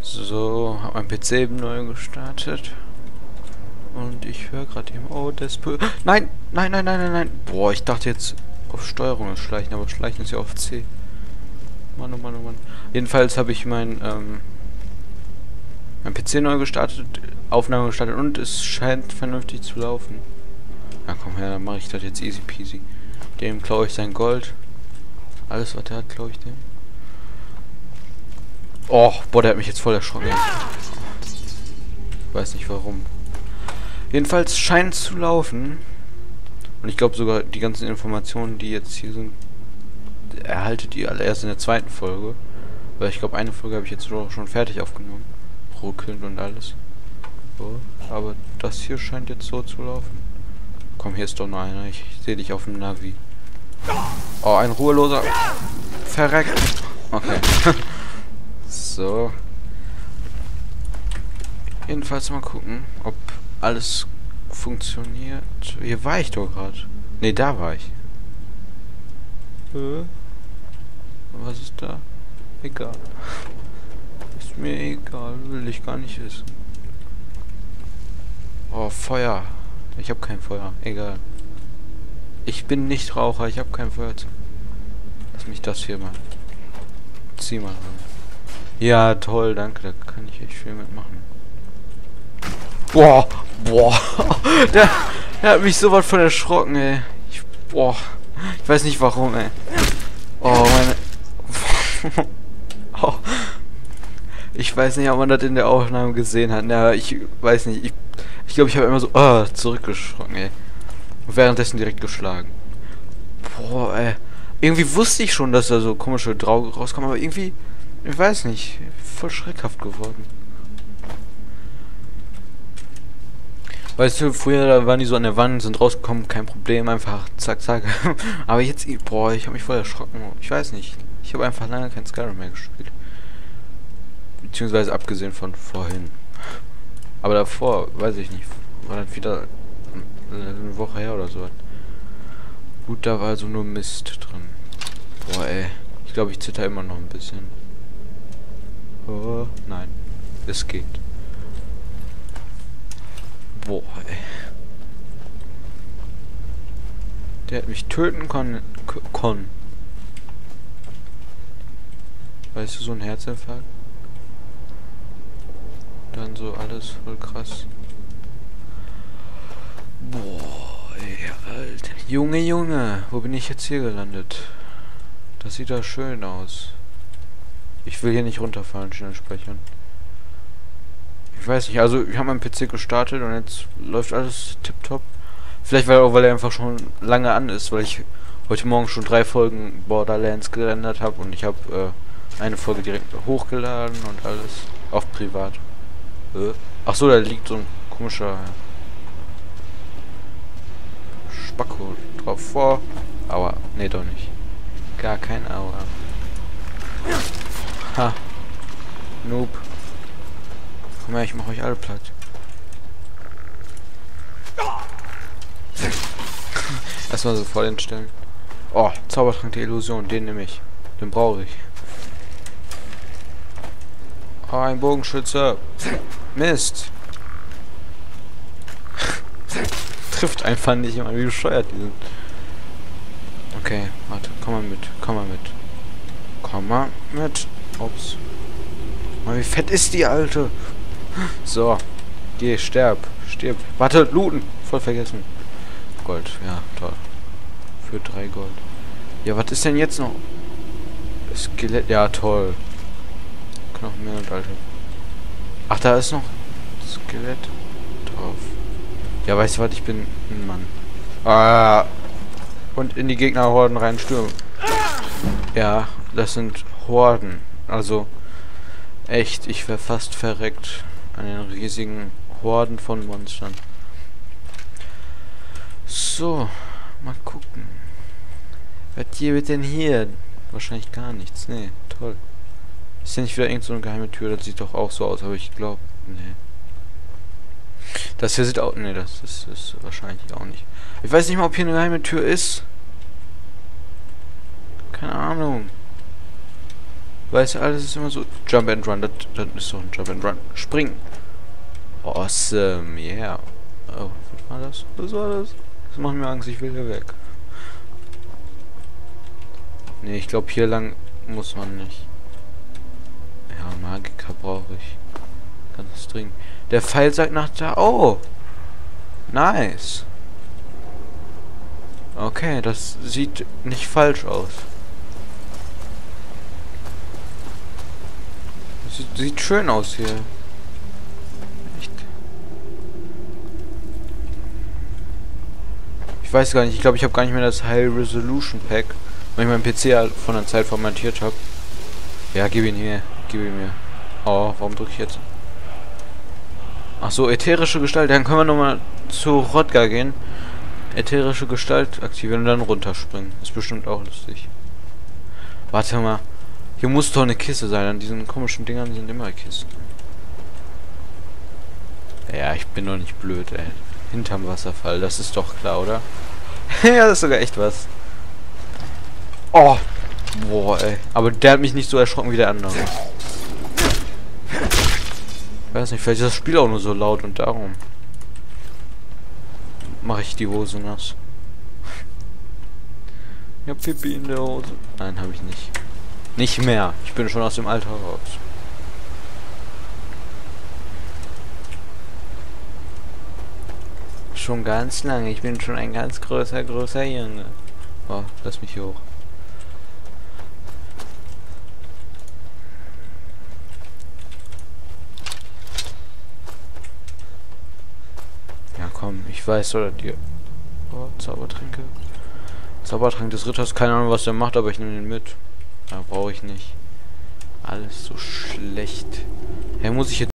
So, hab mein PC eben neu gestartet. Und ich höre gerade eben, oh, Nein, nein, nein, nein, nein, nein. Boah, ich dachte jetzt auf Steuerung ist Schleichen, aber Schleichen ist ja auf C. Mann, oh Mann, oh Mann. Jedenfalls habe ich mein PC neu gestartet, Aufnahme gestartet und es scheint vernünftig zu laufen. Na komm her, dann mache ich das jetzt easy peasy. Dem klaue ich sein Gold. Alles, was er hat, klaue ich dem. Oh, boah, der hat mich jetzt voll erschrocken. Ich weiß nicht warum. Jedenfalls scheint es zu laufen. Und ich glaube sogar, die ganzen Informationen, die jetzt hier sind, erhaltet ihr alle erst in der zweiten Folge. Weil ich glaube, eine Folge habe ich jetzt schon fertig aufgenommen. Ruckelnd und alles. So, aber das hier scheint jetzt so zu laufen. Komm, hier ist doch noch einer. Ich sehe dich auf dem Navi. Oh, ein ruheloser. Verreckt. Okay. So. Jedenfalls mal gucken, ob alles funktioniert. Hier war ich doch gerade. Ne, da war ich. Was ist da? Egal. Ist mir egal. Will ich gar nicht wissen. Oh, Feuer. Ich habe kein Feuer. Egal. Ich bin nicht Raucher. Ich habe kein Feuer. Lass mich das hier mal. Zieh mal ran. Ja, toll. Danke. Da kann ich echt viel mitmachen. Boah. Boah. Der hat mich so was von erschrocken, ey. Boah. Ich weiß nicht warum, ey. Oh, meine... Oh. Ich weiß nicht, ob man das in der Aufnahme gesehen hat. Ja, ich weiß nicht. Ich glaube, ich habe immer so zurückgeschrocken, ey. Und währenddessen direkt geschlagen. Boah, ey. Irgendwie wusste ich schon, dass da so komische Draugen rauskommen, aber irgendwie, ich weiß nicht, voll schreckhaft geworden. Weißt du, früher da waren die so an der Wand, sind rausgekommen, kein Problem, einfach zack, zack. Aber jetzt, boah, ich habe mich voll erschrocken. Ich weiß nicht. Ich habe einfach lange kein Skyrim mehr gespielt. Beziehungsweise abgesehen von vorhin. Aber davor, weiß ich nicht, war das wieder eine Woche her oder so. Gut, da war also nur Mist drin. Boah, ey. Ich glaube, ich zitter immer noch ein bisschen. Oh, nein. Es geht. Boah, ey. Der hat mich töten können. Weißt du, so ein Herzinfarkt? Dann so alles voll krass. Boah, ey, Alter. Junge, Junge. Wo bin ich jetzt hier gelandet? Das sieht da schön aus. Ich will hier nicht runterfallen, schnell speichern. Ich weiß nicht, also ich habe meinen PC gestartet und jetzt läuft alles tipptopp. Vielleicht weil er einfach schon lange an ist, weil ich heute Morgen schon 3 Folgen Borderlands gerendert habe und ich habe eine Folge direkt hochgeladen und alles auf privat. Ach so, da liegt so ein komischer Spacko drauf vor. Aua, nee, doch nicht. Gar kein Aua. Ha. Noob. Komm her, ich mach euch alle platt. Erstmal so vor den Stellen. Oh, Zaubertrank der Illusion, den nehme ich. Den brauche ich. Oh, ein Bogenschütze. Mist. Trifft einfach nicht immer, wie bescheuert die sind. Okay, warte, komm mal mit, komm mal mit. Komm mal mit. Ups. Mal, wie fett ist die Alte? So. Geh, sterb. Stirb. Warte, looten. Voll vergessen. Gold, ja, toll. Für 3 Gold. Ja, was ist denn jetzt noch? Skelett, ja, toll. Knochen mehr und Alte. Ach, da ist noch Skelett drauf. Ja, weißt du was, ich bin ein Mann. Ah. Und in die Gegnerhorden reinstürmen. Ja, das sind Horden. Also, echt, ich wäre fast verreckt an den riesigen Horden von Monstern. So, mal gucken. Was gibt denn hier? Wahrscheinlich gar nichts. Nee, toll. Ist ja nicht wieder irgend so eine geheime Tür? Das sieht doch auch so aus, aber ich glaube, nee. Das hier sieht auch, nee, das ist wahrscheinlich auch nicht. Ich weiß nicht mal, ob hier eine geheime Tür ist. Keine Ahnung. Weißt du, alles ist immer so Jump and Run. Das ist doch ein Jump and Run. Springen. Awesome, yeah. Oh, was war das? Was war das? Das macht mir Angst, ich will hier weg. Nee, ich glaube hier lang muss man nicht. Ja, Magika brauche ich. Ganz dringend. Der Pfeil sagt nach da. Oh! Nice. Okay, das sieht nicht falsch aus. Sieht schön aus hier. Echt. Ich weiß gar nicht, ich glaube, ich habe gar nicht mehr das High Resolution Pack, weil ich meinen PC halt von der Zeit formatiert habe. Ja, gib ihn hier. Gib ihn mir. Oh, warum drücke ich jetzt? Ach so, ätherische Gestalt. Dann können wir nochmal zu Rodger gehen. Ätherische Gestalt aktivieren und dann runterspringen. Ist bestimmt auch lustig. Warte mal. Hier muss doch eine Kiste sein. An diesen komischen Dingern sind immer Kisten. Ja, ich bin doch nicht blöd, ey. Hinterm Wasserfall, das ist doch klar, oder? Ja, das ist sogar echt was. Oh! Boah, ey. Aber der hat mich nicht so erschrocken wie der andere. Ich weiß nicht, vielleicht ist das Spiel auch nur so laut und darum mache ich die Hose nass. Ja, Pipi in der Hose. Nein, habe ich nicht. Nicht mehr. Ich bin schon aus dem Alter raus. Schon ganz lange. Ich bin schon ein ganz großer Junge. Oh, lass mich hier hoch. Ja, komm. Ich weiß, oder dir. Oh, Zaubertränke. Zaubertrank des Ritters. Keine Ahnung, was der macht, aber ich nehme den mit. Ja, brauche ich nicht. Alles so schlecht. Ja, muss ich jetzt